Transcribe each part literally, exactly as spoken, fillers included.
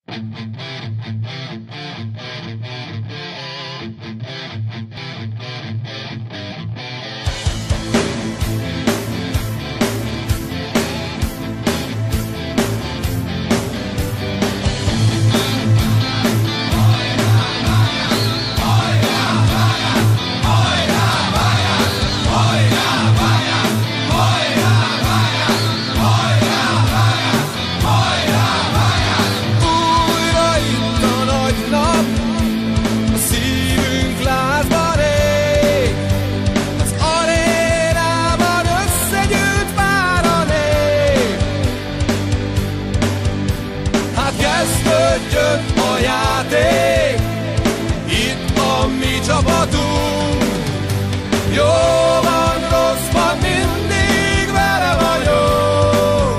A játék, itt a mi csapatunk. Jó van, rosszban mindig vele vagyunk.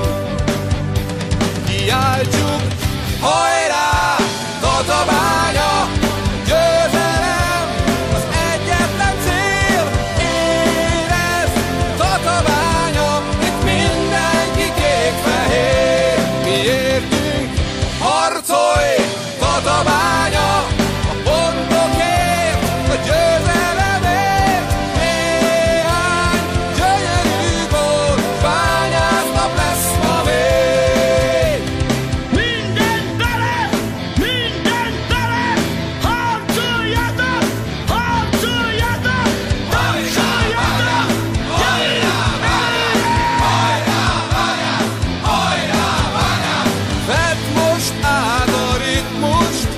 Kiáltsuk, hajrá, Tatabánya! Győzelem az egyetlen cél. Érezd, Tatabánya, itt mindenki kék-fehér. Mi értünk, harcolj, Tatabánya, a pontokért, a győzelemért. Néhány gyönyörű gól, bányásznap lesz ma még. Minden tele, minden tele, harcoljatok, harcoljatok, harcoljatok! Hajrá, Bánya! Hajrá, Bánya! Hajrá, Bánya! Vedd most át a ritmust,